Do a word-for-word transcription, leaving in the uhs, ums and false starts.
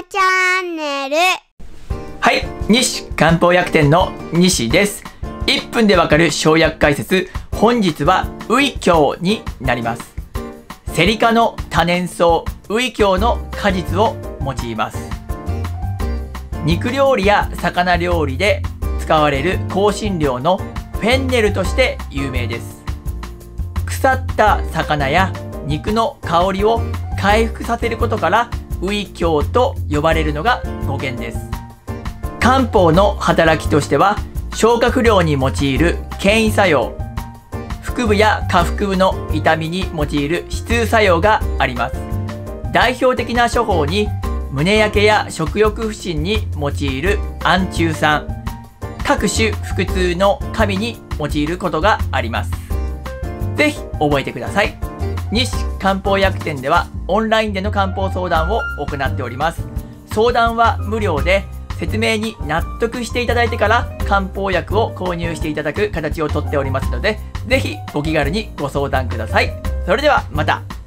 チャンネル。 はい、西漢方薬店の西です。いっぷんでわかる生薬解説、本日はウイキョウになります。セリ科の多年草ウイキョウの果実を用います。肉料理や魚料理で使われる香辛料のフェンネルとして有名です。腐った魚や肉の香りを回復させることからウイキョウと呼ばれるのが語源です。漢方の働きとしては消化不良に用いる牽引作用、腹部や下腹部の痛みに用いる止痛作用があります。代表的な処方に胸焼けや食欲不振に用いる安中酸、各種腹痛の神に用いることがあります。ぜひ覚えてください。西漢方薬店ではオンラインでの漢方相談を行っております。相談は無料で、説明に納得していただいてから漢方薬を購入していただく形をとっておりますので、ぜひご気軽にご相談ください。それではまた。